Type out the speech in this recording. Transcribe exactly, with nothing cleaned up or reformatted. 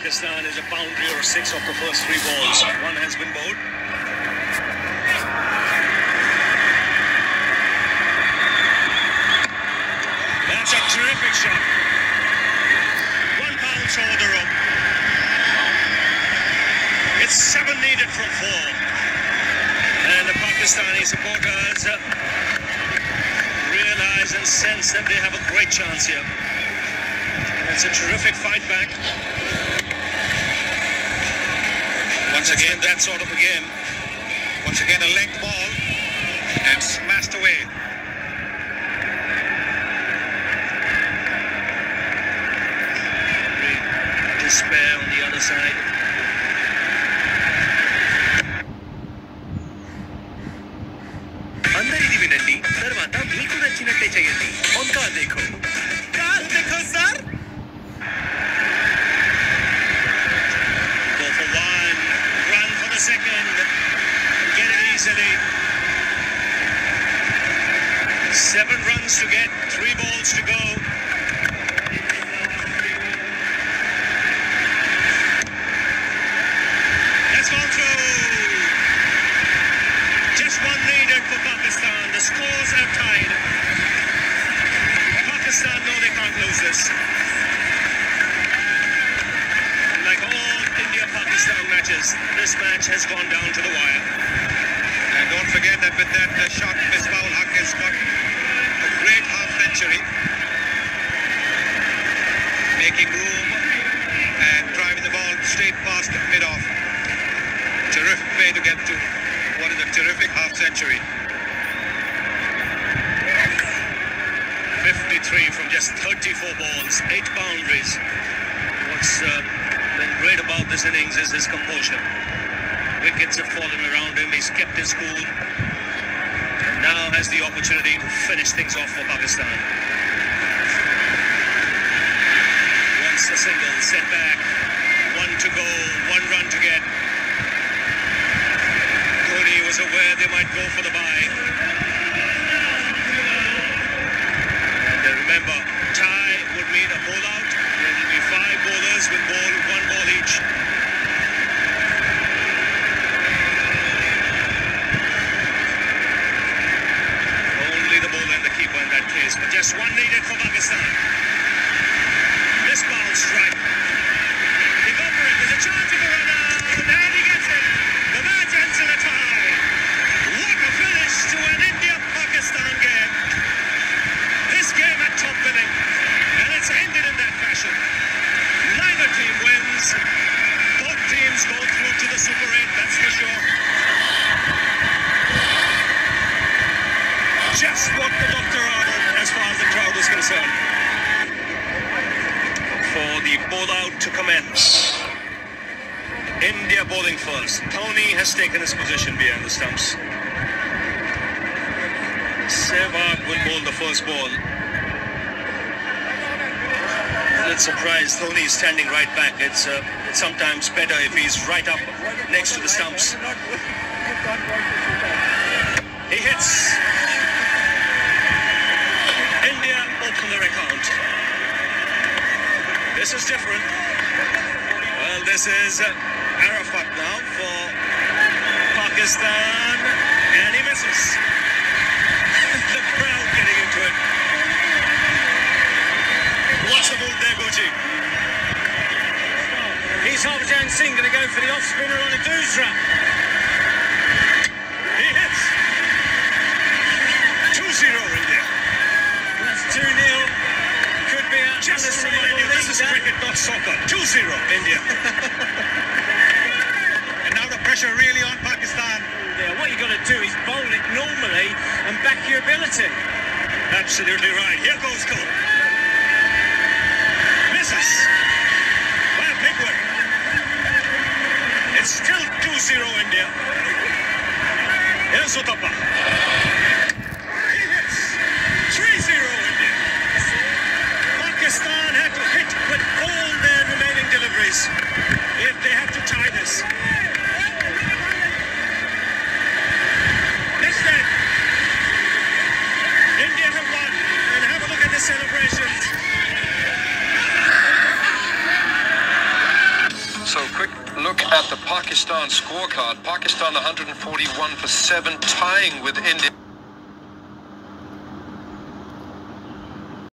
Pakistan is a boundary or six of the first three balls. One has been bowled. That's a terrific shot. One bounce over the rope. It's seven needed from four. And the Pakistani supporters uh, realize and sense that they have a great chance here. It's a terrific fight back. Once again, that sort of a game. Once again, a length ball and smashed away. Despair on the other side. अंदर ही विनंती तरवाता बिल्कुल अच्छी नट्टे चाहिए थी उनका देखो car देखो sir go for one run for the second get it easily seven runs to get three balls to go that's gone through just one needed for Pakistan. The scores are tied. Pakistan know they can't lose this. Like all India-Pakistan matches, this match has gone down to the wire. And don't forget that with that uh, shot, Misbah-ul Haq has got a great half century, making room and driving the ball straight past mid-off. Terrific way to get to what is a terrific half century. fifty-three from just thirty-four balls, eight boundaries. What's uh, been great about this innings is his composure. Wickets have fallen around him, he's kept his cool. And now has the opportunity to finish things off for Pakistan. Once a single, set back, one to go, one run to get. Dhoni was aware they might go for the bye. And uh, remember, tie would mean a bowl out. There will be five bowlers with ball, one ball each. Only the bowler and the keeper in that case, but just one needed for Pakistan. This bounce right. They go for it. There's a chance of a run out. And he gets it. The match ends in a tie. What a finish to an India-Pakistan game. This game at top billing. And it's ended in that fashion. Neither team wins. Both teams go through to the Super eight, that's for sure. Just what the doctor ordered as far as the crowd is concerned. For the bowl out to commence. India bowling first. Dhoni has taken his position behind the stumps. Sehwag will bowl the first ball. A little surprised. Dhoni is standing right back. It's, uh, it's sometimes better if he's right up next to the stumps. He hits. India open their account. This is different. Well, this is uh, Arafat now for Pakistan, and he misses. The crowd getting into it. What's the move there, Gucci? He's Harbhajan Singh going to go for the off spinner on a doosra. He hits. two zero India. That's two nil. Could be out. Just to remind you, this is cricket, not soccer. two zero India. And now the pressure really on Pakistan. Yeah, what you've got to do is bowl it normally and back your ability. Absolutely right. Here goes Cole. Misses. Well, big one. It's still two zero India. Here's Uthappa. He hits. three zero India. Pakistan had to hit with all their remaining deliveries if they have to tie this. Instead, India have won, and have a look at the celebrations. look at the Pakistan scorecard. Pakistan one hundred forty-one for seven, tying with India.